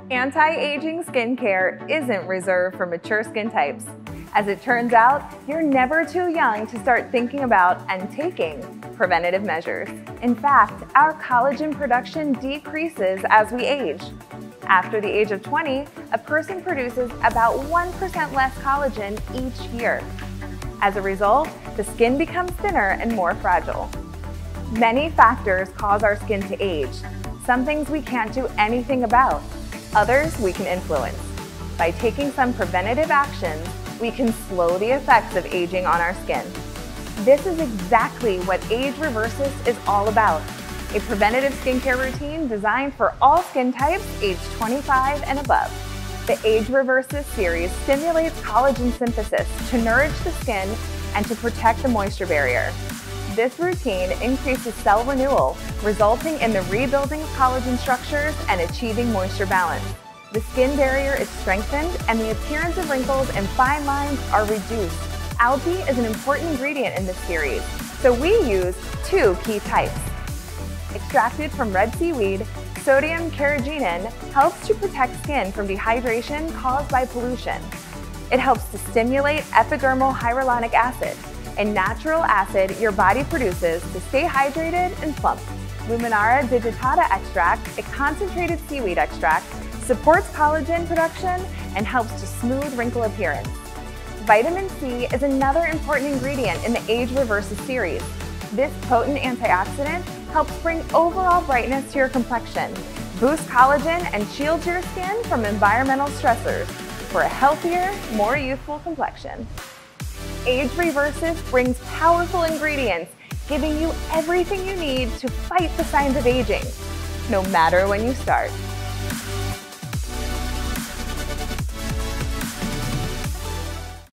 Anti-aging skincare isn't reserved for mature skin types. As it turns out, you're never too young to start thinking about and taking preventative measures. In fact, our collagen production decreases as we age. After the age of 20, a person produces about 1% less collagen each year. As a result, the skin becomes thinner and more fragile. Many factors cause our skin to age. Some things we can't do anything about. Others we can influence. By taking some preventative actions, we can slow the effects of aging on our skin. This is exactly what Age Reversus is all about, a preventative skincare routine designed for all skin types aged 25 and above. The Age Reversus series stimulates collagen synthesis to nourish the skin and to protect the moisture barrier. This routine increases cell renewal, resulting in the rebuilding of collagen structures and achieving moisture balance. The skin barrier is strengthened and the appearance of wrinkles and fine lines are reduced. Algae is an important ingredient in this series, so we use two key types. Extracted from red seaweed, sodium carrageenan helps to protect skin from dehydration caused by pollution. It helps to stimulate epidermal hyaluronic acid, a natural acid your body produces to stay hydrated and plump. Luminara digitata extract, a concentrated seaweed extract, supports collagen production and helps to smooth wrinkle appearance. Vitamin C is another important ingredient in the Age Reversus series. This potent antioxidant helps bring overall brightness to your complexion, boosts collagen, and shields your skin from environmental stressors for a healthier, more youthful complexion. Age Reversus brings powerful ingredients, giving you everything you need to fight the signs of aging, no matter when you start.